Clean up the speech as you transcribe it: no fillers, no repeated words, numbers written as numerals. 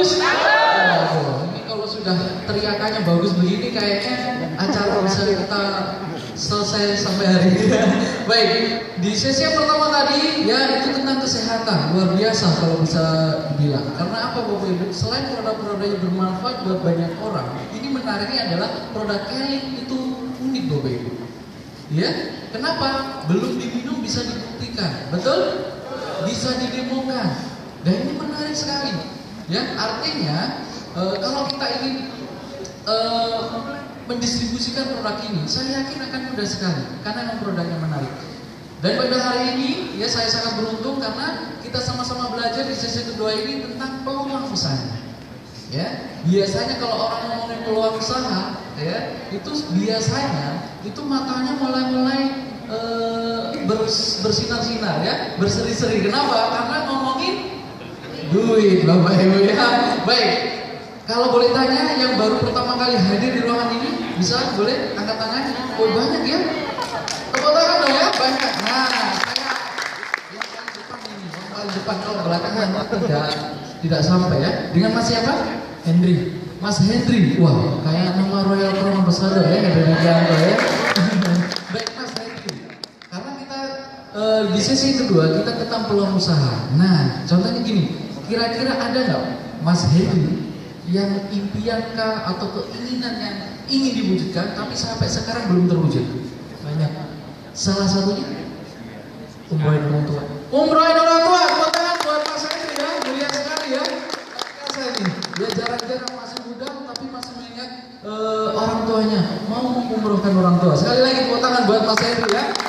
bagus? Oh, ini kalau sudah teriakannya bagus begini kayaknya acara bisa kita selesai sampai hari ini. Baik, di sesi yang pertama tadi ya itu tentang kesehatan, luar biasa kalau bisa dibilang. Karena apa Bapak Ibu? Selain produk-produknya bermanfaat buat banyak orang, ini menariknya adalah produk Keling itu unik Bapak Ibu. Ya, kenapa? Belum diminum bisa dibuktikan, betul? Bisa didemokan, dan ini menarik sekali. Ya, artinya kalau kita ingin mendistribusikan produk ini, saya yakin akan mudah sekali karena memang produknya menarik. Dan pada hari ini, ya saya sangat beruntung karena kita sama-sama belajar di sesi kedua ini tentang peluang usaha. Ya, biasanya kalau orang ngomongin peluang usaha, ya itu biasanya itu matanya mulai bersinar-sinar, ya, berseri-seri. Kenapa? Karena ngomongin duit, Bapak Ibu ya. Baik. Kalau boleh tanya, yang baru pertama kali hadir di ruangan ini, bisa boleh angkat tangan? Oh banyak ya? Tepuk tangan dong ya, banyak. Nah, saya yang paling depan ini, yang paling depan. Kalau belakangan tidak sampai ya. Dengan Mas siapa? Hendri. Mas Hendri, wah kayak nama Royal Crown Ambassador ya, Hendri Widianto ya. Baik Mas Hendri, karena kita di sesi kedua kita tentang peluang usaha. Nah, contohnya gini, kira-kira ada nggak Mas Hendri yang impian kah atau keinginan yang ingin diwujudkan tapi sampai sekarang belum terwujud? Banyak. Salah satunya umrohin orang tua. Umrohin orang tua, tepuk tangan buat Mas Hendri ya, mulia sekali ya. Biasa ini, dia jarang-jarang masih muda tapi masih mengingat orang tuanya, mau mengumrohkan orang tua. Sekali lagi tepuk tangan buat Mas Hendri ya.